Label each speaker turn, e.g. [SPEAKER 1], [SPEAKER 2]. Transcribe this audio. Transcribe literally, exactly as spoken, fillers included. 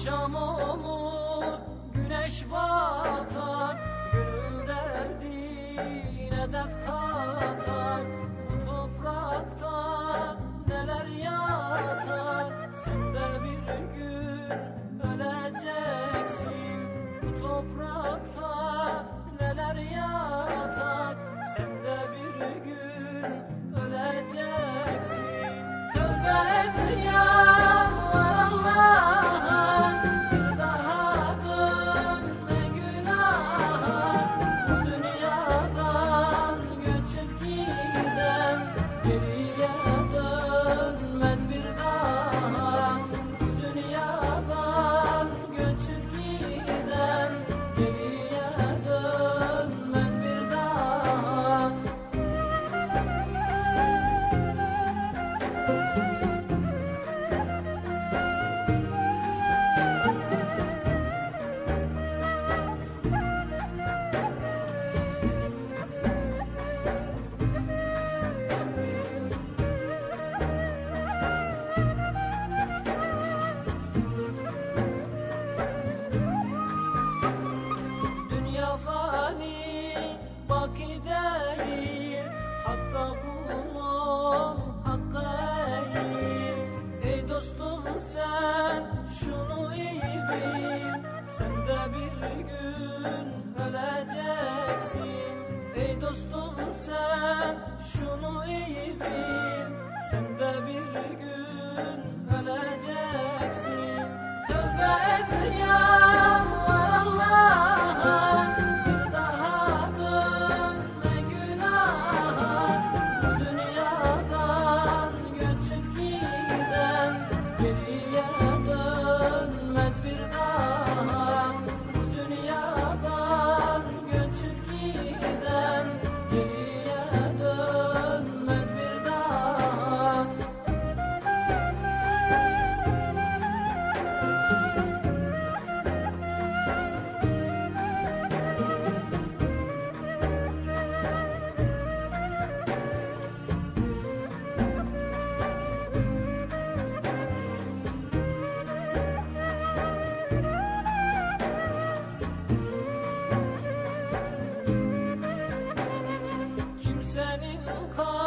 [SPEAKER 1] Akşam olur, güneş batar, gönül derdine dert katar. Bu toprakta neler yatar, sen de bir gün öleceksin. Bu toprakta neler yatar, sen de bir gün öleceksin. Tövbe et ya baki değil, hakka kulun hakkı eğil. Ey dostum sen şunu iyi bil, sen de bir gün öleceksin. Ey dostum sen şunu iyi bil, sen de bir gün öleceksin. Tövbe et ya senin